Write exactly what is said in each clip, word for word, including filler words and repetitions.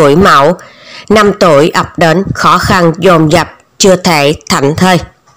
tuổi Mão. Năm tuổi ập đến khó khăn dồn dập, chưa thể thảnh thơi.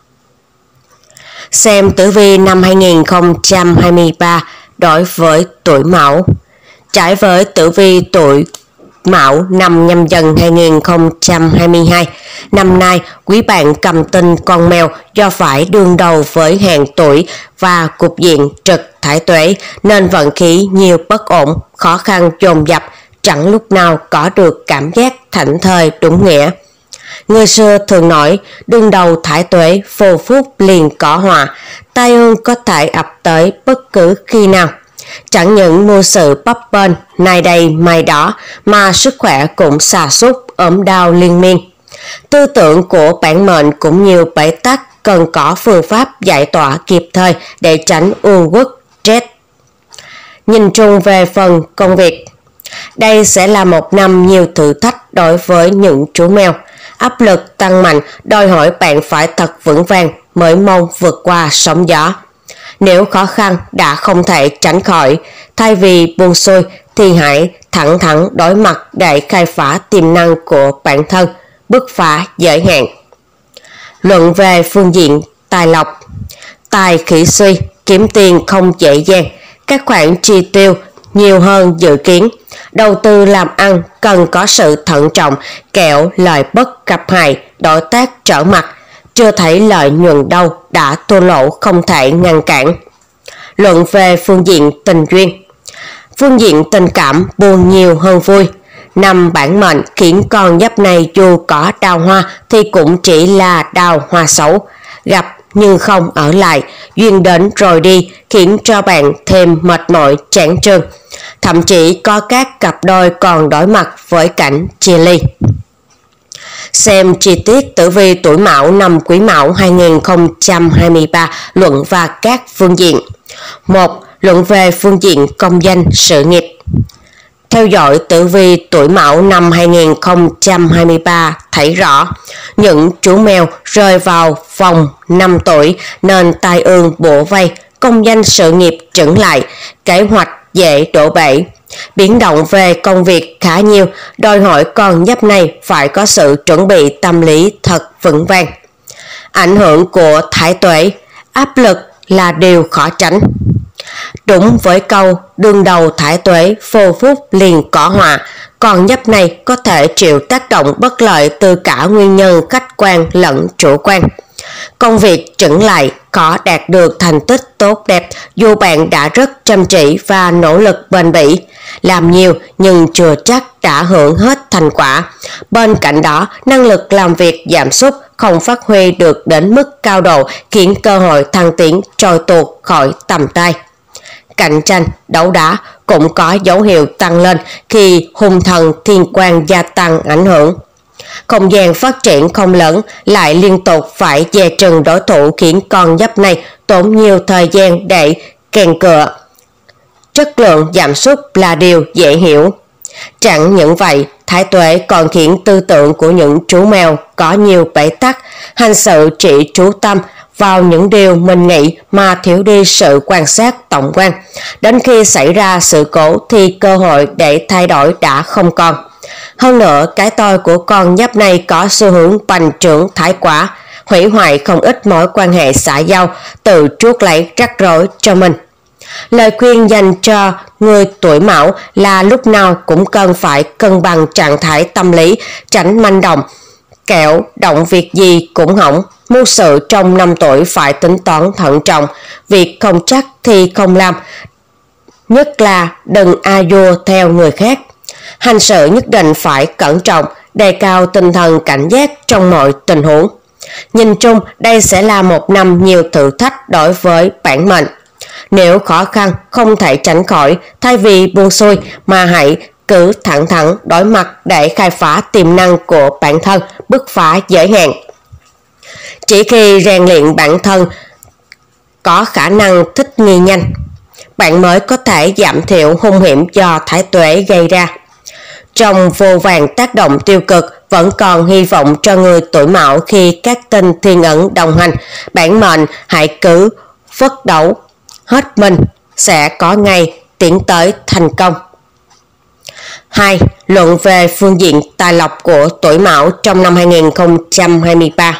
Xem tử vi năm hai nghìn không trăm hai mươi ba đối với tuổi Mão. Trái với tử vi tuổi Mão năm Nhâm Dần hai nghìn không trăm hai mươi hai, năm nay quý bạn cầm tinh con mèo do phải đương đầu với hẹn tuổi và cục diện trực thái tuế nên vận khí nhiều bất ổn, khó khăn dồn dập, chẳng lúc nào có được cảm giác thảnh thơi đúng nghĩa. Người xưa thường nói đương đầu thái tuế phù phúc liền có họa, tai ương có thể ập tới bất cứ khi nào. Chẳng những mưu sự bấp bênh nay đây mai đó mà sức khỏe cũng sa sút, ốm đau liên miên. Tư tưởng của bản mệnh cũng nhiều bế tắc, cần có phương pháp giải tỏa kịp thời để tránh uất uất stress. Nhìn chung về phần công việc, đây sẽ là một năm nhiều thử thách đối với những chú mèo. Áp lực tăng mạnh đòi hỏi bạn phải thật vững vàng mới mong vượt qua sóng gió. Nếu khó khăn đã không thể tránh khỏi, thay vì buông xuôi thì hãy thẳng thắn đối mặt để khai phá tiềm năng của bản thân, bứt phá giới hạn. Luận về phương diện tài lộc. Tài khỉ suy, kiếm tiền không dễ dàng, các khoản chi tiêu nhiều hơn dự kiến. Đầu tư làm ăn cần có sự thận trọng, kẻo lợi bất cập hại, đối tác trở mặt. Chưa thấy lợi nhuận đâu đã thua lỗ không thể ngăn cản. Luận về phương diện tình duyên. Phương diện tình cảm buồn nhiều hơn vui. Năm bản mệnh khiến con giáp này dù có đào hoa thì cũng chỉ là đào hoa xấu. Gặp nhưng không ở lại, duyên đến rồi đi khiến cho bạn thêm mệt mỏi chán chường. Thậm chí có các cặp đôi còn đối mặt với cảnh chia ly. Xem chi tiết tử vi tuổi Mão năm Quý Mão hai nghìn không trăm hai mươi ba, luận và các phương diện. một. Luận về phương diện công danh sự nghiệp. Theo dõi tử vi tuổi Mão năm hai nghìn không trăm hai mươi ba thấy rõ, những chú mèo rơi vào vòng năm tuổi nên tai ương bủa vây, công danh sự nghiệp chững lại, kế hoạch dễ đổ bể. Biến động về công việc khá nhiều, đòi hỏi con giáp này phải có sự chuẩn bị tâm lý thật vững vàng. Ảnh hưởng của thái tuế, áp lực là điều khó tránh. Đúng với câu đương đầu thái tuế phù phúc liền có họa, con giáp này có thể chịu tác động bất lợi từ cả nguyên nhân khách quan lẫn chủ quan. Công việc chững lại, khó đạt được thành tích tốt đẹp dù bạn đã rất chăm chỉ và nỗ lực bền bỉ. Làm nhiều nhưng chưa chắc đã hưởng hết thành quả. Bên cạnh đó, năng lực làm việc giảm sút, không phát huy được đến mức cao độ khiến cơ hội thăng tiến trôi tuột khỏi tầm tay. Cạnh tranh, đấu đá cũng có dấu hiệu tăng lên khi hung thần thiên quan gia tăng ảnh hưởng. Không gian phát triển không lớn, lại liên tục phải dè chừng đối thủ khiến con giáp này tốn nhiều thời gian để kèn cựa. Chất lượng giảm sút là điều dễ hiểu. Chẳng những vậy, thái tuế còn khiến tư tưởng của những chú mèo có nhiều bế tắc, hành sự chỉ chú tâm vào những điều mình nghĩ mà thiếu đi sự quan sát tổng quan. Đến khi xảy ra sự cố thì cơ hội để thay đổi đã không còn. Hơn nữa, cái tôi của con giáp này có xu hướng bành trướng thái quá, hủy hoại không ít mối quan hệ xã giao, tự chuốc lấy rắc rối cho mình. Lời khuyên dành cho người tuổi Mão là lúc nào cũng cần phải cân bằng trạng thái tâm lý, tránh manh động, kẻo động việc gì cũng hỏng. Mưu sự trong năm tuổi phải tính toán thận trọng, việc không chắc thì không làm, nhất là đừng a vua theo người khác. Hành sự nhất định phải cẩn trọng, đề cao tinh thần cảnh giác trong mọi tình huống. Nhìn chung, đây sẽ là một năm nhiều thử thách đối với bản mệnh. Nếu khó khăn không thể tránh khỏi, thay vì buông xuôi mà hãy cứ thẳng thắn đối mặt để khai phá tiềm năng của bản thân, bứt phá giới hạn. Chỉ khi rèn luyện bản thân có khả năng thích nghi nhanh, bạn mới có thể giảm thiểu hung hiểm do thái tuế gây ra. Trong vô vàn tác động tiêu cực, vẫn còn hy vọng cho người tuổi Mão khi các tinh thiên ấn đồng hành. Bản mệnh hãy cứ phấn đấu hết mình, sẽ có ngày tiến tới thành công. hai. Luận về phương diện tài lộc của tuổi Mão trong năm hai nghìn không trăm hai mươi ba.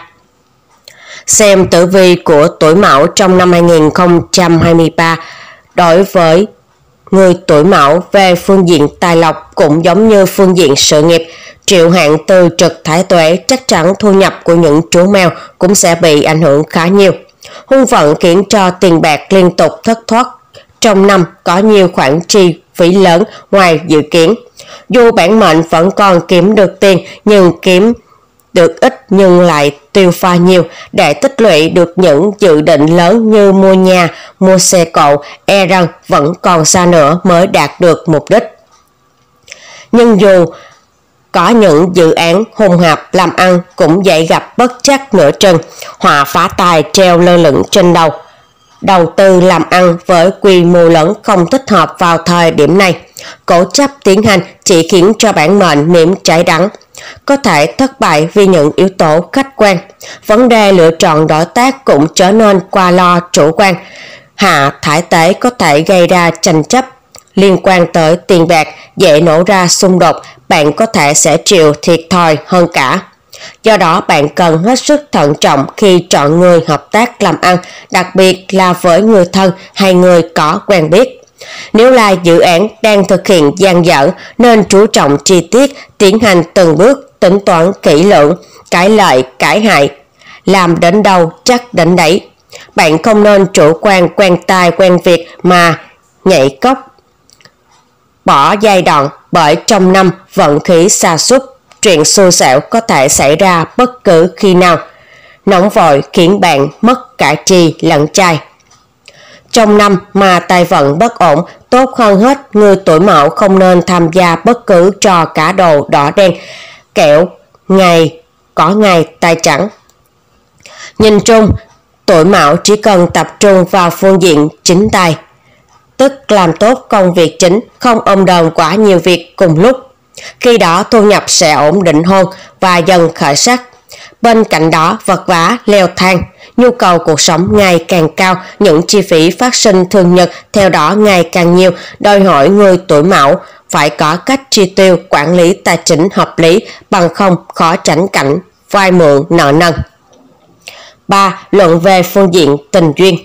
Xem tử vi của tuổi Mão trong năm hai nghìn không trăm hai mươi ba. Đối với người tuổi Mão về phương diện tài lộc cũng giống như phương diện sự nghiệp, triệu hạn từ trực thái tuế, chắc chắn thu nhập của những chú mèo cũng sẽ bị ảnh hưởng khá nhiều. Hung vận khiến cho tiền bạc liên tục thất thoát, trong năm có nhiều khoản chi phí lớn ngoài dự kiến. Dù bản mệnh vẫn còn kiếm được tiền nhưng kiếm được ít nhưng lại tiêu pha nhiều. Để tích lũy được những dự định lớn như mua nhà, mua xe cộ, e rằng vẫn còn xa nữa mới đạt được mục đích. Nhưng dù có những dự án hùng hạp làm ăn cũng dễ gặp bất trắc nửa chừng, họa phá tài treo lơ lửng trên đầu. Đầu tư làm ăn với quy mô lớn không thích hợp vào thời điểm này. Cố chấp tiến hành chỉ khiến cho bản mệnh nếm trái đắng, có thể thất bại vì những yếu tố khách quan. Vấn đề lựa chọn đối tác cũng trở nên qua lo chủ quan. Hạ thái tế có thể gây ra tranh chấp liên quan tới tiền bạc, dễ nổ ra xung đột, bạn có thể sẽ chịu thiệt thòi hơn cả. Do đó bạn cần hết sức thận trọng khi chọn người hợp tác làm ăn, đặc biệt là với người thân hay người có quen biết. Nếu là dự án đang thực hiện dang dở nên chú trọng chi tiết, tiến hành từng bước, tính toán kỹ lưỡng, cái lợi cái hại, làm đến đâu chắc đến đấy. Bạn không nên chủ quan quen tai quen việc mà nhảy cốc bỏ giai đoạn, bởi trong năm vận khí sa sút, chuyện xui xẻo có thể xảy ra bất cứ khi nào. Nóng vội khiến bạn mất cả chi lẫn trai. Trong năm mà tài vận bất ổn, tốt hơn hết người tuổi Mão không nên tham gia bất cứ trò cá đồ đỏ đen, kẻo ngày có ngày tài trắng. Nhìn chung, tuổi Mão chỉ cần tập trung vào phương diện chính tài, tức làm tốt công việc chính, không ôm đồm quá nhiều việc cùng lúc. Khi đó thu nhập sẽ ổn định hơn và dần khởi sắc. Bên cạnh đó vật vã leo thang, nhu cầu cuộc sống ngày càng cao, những chi phí phát sinh thường nhật theo đó ngày càng nhiều, đòi hỏi người tuổi Mão phải có cách chi tiêu, quản lý tài chính hợp lý, bằng không khó tránh cảnh vay mượn nợ nần. ba. Luận về phương diện tình duyên.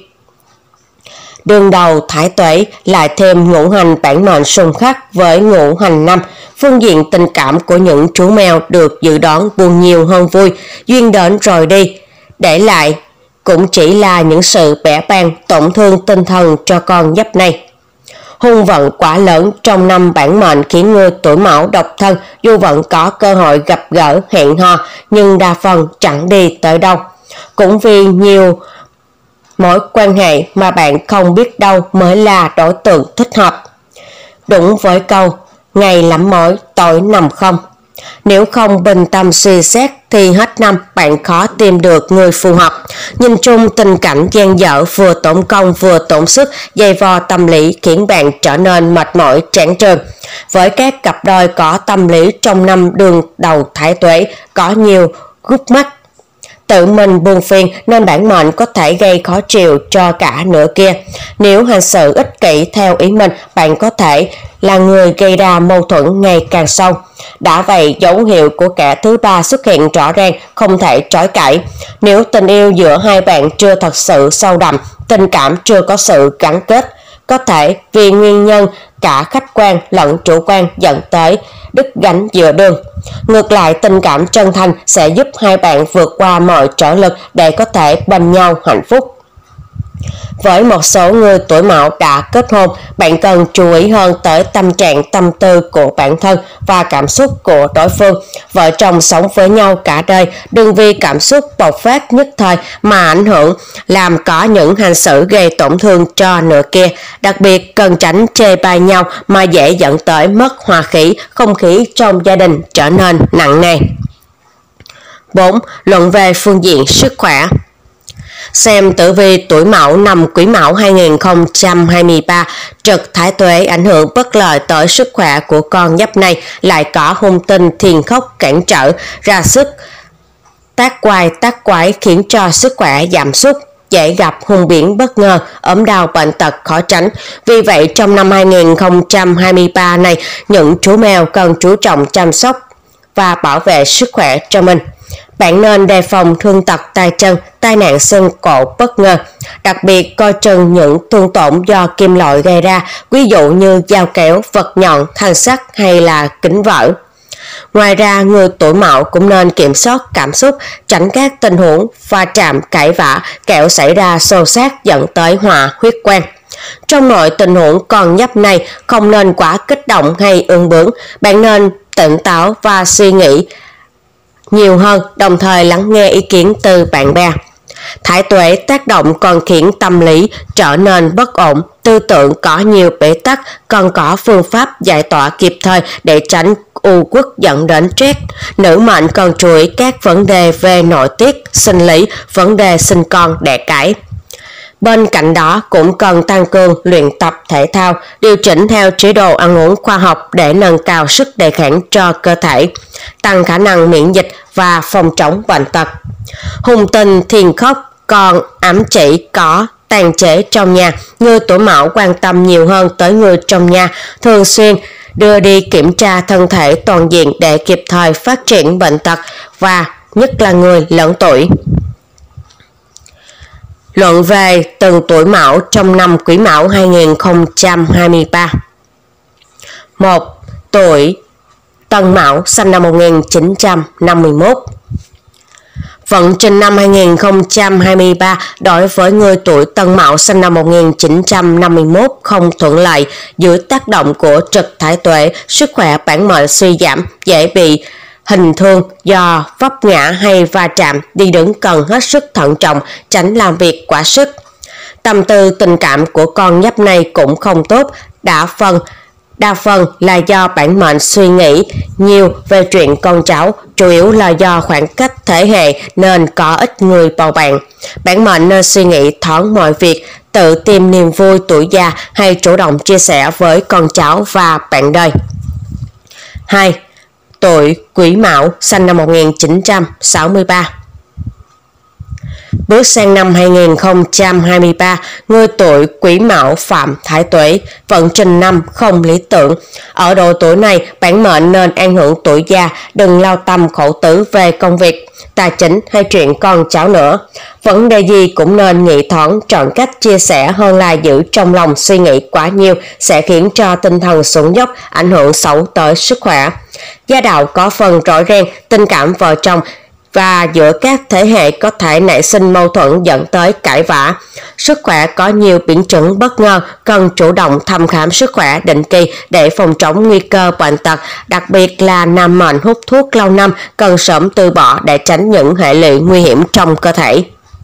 Đương đầu thái tuế lại thêm ngũ hành bản mệnh xung khắc với ngũ hành năm, phương diện tình cảm của những chú mèo được dự đoán buồn nhiều hơn vui, duyên đến rồi đi, để lại cũng chỉ là những sự bẽ bàng, tổn thương tinh thần cho con giáp này. Hung vận quá lớn trong năm bản mệnh khiến người tuổi Mão độc thân dù vẫn có cơ hội gặp gỡ hẹn hò nhưng đa phần chẳng đi tới đâu, cũng vì nhiều mối quan hệ mà bạn không biết đâu mới là đối tượng thích hợp. Đúng với câu ngày lắm mối tối nằm không. Nếu không bình tâm suy xét thì hết năm bạn khó tìm được người phù hợp. Nhìn chung tình cảnh gian dở vừa tốn công vừa tốn sức, dày vò tâm lý khiến bạn trở nên mệt mỏi chán chường. Với các cặp đôi có tâm lý trong năm đường đầu thái tuế có nhiều gút mắt, tự mình buồn phiền nên bản mệnh có thể gây khó chịu cho cả nửa kia. Nếu hành xử ích kỷ theo ý mình, bạn có thể là người gây ra mâu thuẫn ngày càng sâu. Đã vậy, dấu hiệu của kẻ thứ ba xuất hiện rõ ràng, không thể chối cãi. Nếu tình yêu giữa hai bạn chưa thật sự sâu đậm, tình cảm chưa có sự gắn kết, có thể vì nguyên nhân cả khách quan lẫn chủ quan dẫn tới đứt gánh giữa đường. Ngược lại, tình cảm chân thành sẽ giúp hai bạn vượt qua mọi trở lực để có thể bên nhau hạnh phúc. Với một số người tuổi Mão đã kết hôn, bạn cần chú ý hơn tới tâm trạng tâm tư của bản thân và cảm xúc của đối phương. Vợ chồng sống với nhau cả đời, đừng vì cảm xúc bộc phát nhất thời mà ảnh hưởng làm có những hành xử gây tổn thương cho nửa kia. Đặc biệt cần tránh chê bai nhau mà dễ dẫn tới mất hòa khí, không khí trong gia đình trở nên nặng nề. bốn. Luận về phương diện sức khỏe. Xem tử vi tuổi Mão năm Quý Mão hai nghìn không trăm hai mươi ba, trực thái tuế ảnh hưởng bất lợi tới sức khỏe của con giáp này, lại có hung tinh thiên khốc cản trở, ra sức tác quái tác quái khiến cho sức khỏe giảm sút. dễ gặp hung biển bất ngờ, ốm đau bệnh tật khó tránh. Vì vậy trong năm hai nghìn không trăm hai mươi ba này, những chú mèo cần chú trọng chăm sóc và bảo vệ sức khỏe cho mình. Bạn nên đề phòng thương tật tay chân, tai nạn xương cổ bất ngờ, đặc biệt coi chừng những thương tổn do kim loại gây ra, ví dụ như dao kéo, vật nhọn, thanh sắt hay là kính vỡ. Ngoài ra, người tuổi Mão cũng nên kiểm soát cảm xúc, tránh các tình huống va chạm, cãi vã, kẻo xảy ra xô xát dẫn tới họa huyết quang. Trong mọi tình huống con giáp này, không nên quá kích động hay ương bướng, bạn nên tỉnh táo và suy nghĩ nhiều hơn, đồng thời lắng nghe ý kiến từ bạn bè. Thái tuế tác động còn khiến tâm lý trở nên bất ổn, tư tưởng có nhiều bế tắc, cần có phương pháp giải tỏa kịp thời để tránh u uất dẫn đến stress. Nữ mệnh cần chú ý các vấn đề về nội tiết, sinh lý, vấn đề sinh con, đẻ cái. Bên cạnh đó cũng cần tăng cường luyện tập thể thao, điều chỉnh theo chế độ ăn uống khoa học để nâng cao sức đề kháng cho cơ thể, tăng khả năng miễn dịch và phòng chống bệnh tật. Hung tinh thiên khốc còn ám chỉ có tàn chế trong nhà. Người tuổi Mão quan tâm nhiều hơn tới người trong nhà, thường xuyên đưa đi kiểm tra thân thể toàn diện để kịp thời phát triển bệnh tật, và nhất là người lớn tuổi. Luận về từng tuổi Mão trong năm Quý Mão hai nghìn không trăm hai mươi ba. một. Tuổi Tân Mão, sinh năm một nghìn chín trăm năm mươi mốt. Vận trình năm hai nghìn không trăm hai mươi ba đối với người tuổi Tân Mão sinh năm một nghìn chín trăm năm mươi mốt không thuận lợi. Dưới tác động của trực thái tuế, sức khỏe bản mệnh suy giảm, dễ bị hình thương do vấp ngã hay va chạm, đi đứng cần hết sức thận trọng, tránh làm việc quá sức. Tâm tư tình cảm của con giáp này cũng không tốt, đa phần đa phần là do bản mệnh suy nghĩ nhiều về chuyện con cháu, chủ yếu là do khoảng cách thế hệ nên có ít người bầu bạn. Bản mệnh nên suy nghĩ thoáng mọi việc, tự tìm niềm vui tuổi già hay chủ động chia sẻ với con cháu và bạn đời. hai. Tuổi Quý Mão, sinh năm một nghìn chín trăm sáu mươi ba. Bước sang năm hai nghìn không trăm hai mươi ba, người tuổi Quý Mão phạm thái tuế, vận trình năm không lý tưởng. Ở độ tuổi này, bản mệnh nên an hưởng tuổi già, đừng lao tâm khổ tứ về công việc, tài chính hay chuyện con cháu nữa. Vấn đề gì cũng nên nghĩ thoáng, chọn cách chia sẻ hơn là giữ trong lòng suy nghĩ quá nhiều, sẽ khiến cho tinh thần xuống dốc, ảnh hưởng xấu tới sức khỏe. Gia đạo có phần rối ren, tình cảm vợ chồng và giữa các thế hệ có thể nảy sinh mâu thuẫn dẫn tới cãi vã. Sức khỏe có nhiều biến chứng bất ngờ, cần chủ động thăm khám sức khỏe định kỳ để phòng chống nguy cơ bệnh tật, đặc biệt là nam mệnh hút thuốc lâu năm cần sớm từ bỏ để tránh những hệ lụy nguy hiểm trong cơ thể.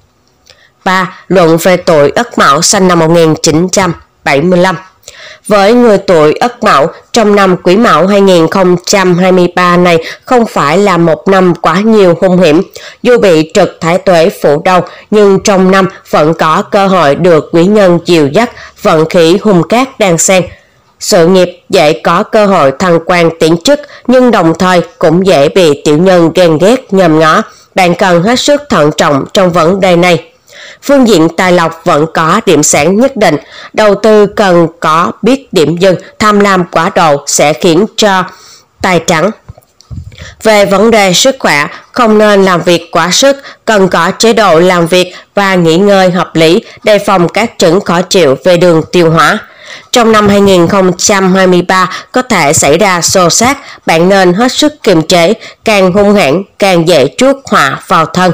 ba. Luận về tuổi Ất Mão, sinh năm một nghìn chín trăm bảy mươi lăm. Với người tuổi Ất Mão, trong năm Quý Mão hai nghìn không trăm hai mươi ba này không phải là một năm quá nhiều hung hiểm. Dù bị trực thái tuế phủ đầu, nhưng trong năm vẫn có cơ hội được quý nhân dìu dắt, vận khí hung cát đan xen. Sự nghiệp dễ có cơ hội thăng quan tiến chức, nhưng đồng thời cũng dễ bị tiểu nhân ghen ghét nhòm ngó. Bạn cần hết sức thận trọng trong vấn đề này. Phương diện tài lộc vẫn có điểm sáng nhất định, đầu tư cần có biết điểm dừng, tham lam quá độ sẽ khiến cho tài trắng. Về vấn đề sức khỏe, không nên làm việc quá sức, cần có chế độ làm việc và nghỉ ngơi hợp lý, đề phòng các chứng khó chịu về đường tiêu hóa. Trong năm hai nghìn không trăm hai mươi ba có thể xảy ra xô xát, bạn nên hết sức kiềm chế, càng hung hãn càng dễ chuốc họa vào thân.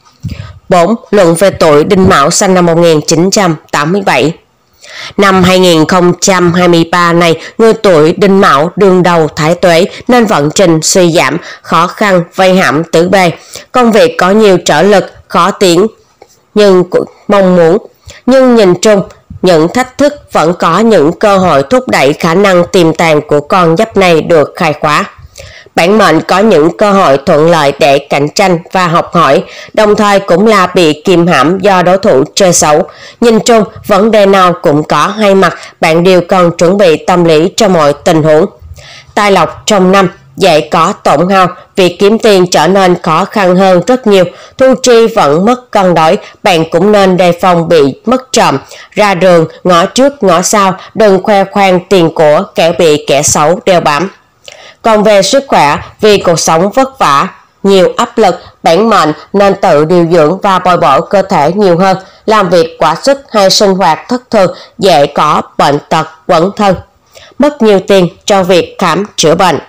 bốn. Luận về tuổi Đinh Mão, sinh năm một nghìn chín trăm tám mươi bảy. Năm hai nghìn không trăm hai mươi ba này, người tuổi Đinh Mão đương đầu thái tuế nên vận trình suy giảm, khó khăn vây hãm tứ bề. Công việc có nhiều trở lực, khó tiến nhưng mong muốn. Nhưng nhìn chung, những thách thức vẫn có những cơ hội thúc đẩy khả năng tiềm tàng của con giáp này được khai khóa. Bản mệnh có những cơ hội thuận lợi để cạnh tranh và học hỏi, đồng thời cũng là bị kìm hãm do đối thủ chơi xấu. Nhìn chung, vấn đề nào cũng có hai mặt, bạn đều cần chuẩn bị tâm lý cho mọi tình huống. Tài lộc trong năm dễ có tổn hao, việc kiếm tiền trở nên khó khăn hơn rất nhiều. Thu chi vẫn mất cân đối, bạn cũng nên đề phòng bị mất trộm. Ra đường, ngõ trước ngõ sau, đừng khoe khoang tiền của, kẻo bị kẻ xấu đeo bám. Còn về sức khỏe, vì cuộc sống vất vả, nhiều áp lực, bản mệnh nên tự điều dưỡng và bồi bổ cơ thể nhiều hơn. Làm việc quá sức hay sinh hoạt thất thường dễ có bệnh tật quẩn thân, mất nhiều tiền cho việc khám chữa bệnh.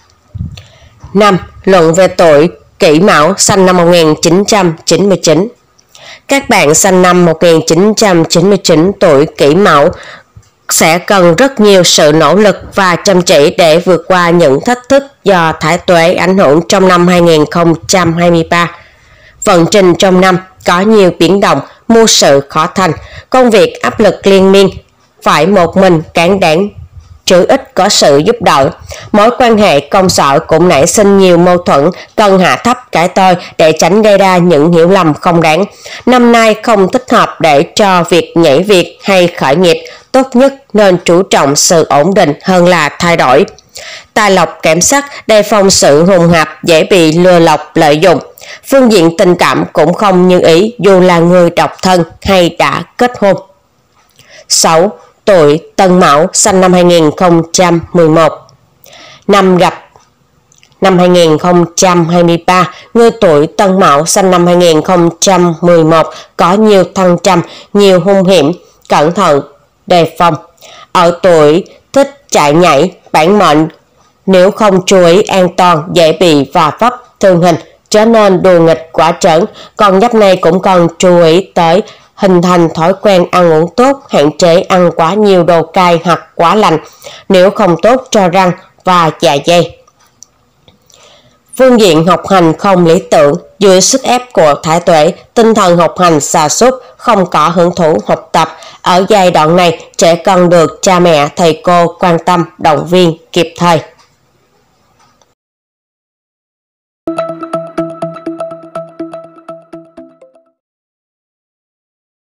năm. Luận về tuổi Kỷ Mão, sinh năm một nghìn chín trăm chín mươi chín. Các bạn sinh năm một nghìn chín trăm chín mươi chín tuổi Kỷ Mão sẽ cần rất nhiều sự nỗ lực và chăm chỉ để vượt qua những thách thức do thái tuế ảnh hưởng trong năm hai nghìn không trăm hai mươi ba. Vận trình trong năm có nhiều biến động, mưu sự khó thành, công việc áp lực liên miên, phải một mình cán đáng chứ ít có sự giúp đỡ. Mối quan hệ công sở cũng nảy sinh nhiều mâu thuẫn, cần hạ thấp cái tôi để tránh gây ra những hiểu lầm không đáng. Năm nay không thích hợp để cho việc nhảy việc hay khởi nghiệp, tốt nhất nên chú trọng sự ổn định hơn là thay đổi. Tài lộc kém sắc, đề phòng sự hùng hạp, dễ bị lừa lọc lợi dụng. Phương diện tình cảm cũng không như ý dù là người độc thân hay đã kết hôn. sáu. Tuổi Tân Mão, sinh năm hai nghìn không trăm mười một. Năm gặp năm hai nghìn không trăm hai mươi ba, người tuổi Tân Mão sinh năm hai nghìn không trăm mười một có nhiều thăng trầm, nhiều hung hiểm, cẩn thận đề phòng. Ở tuổi thích chạy nhảy, bản mệnh nếu không chú ý an toàn dễ bị va vấp thương hình, trở nên đùa nghịch quá trớn. Còn giáp này cũng cần chú ý tới hình thành thói quen ăn uống tốt, hạn chế ăn quá nhiều đồ cay hoặc quá lạnh, nếu không tốt cho răng và dạ dày. Phương diện học hành không lý tưởng, dưới sức ép của thái tuế, tinh thần học hành sa sút, không có hứng thú học tập. Ở giai đoạn này, trẻ cần được cha mẹ, thầy cô quan tâm, động viên kịp thời.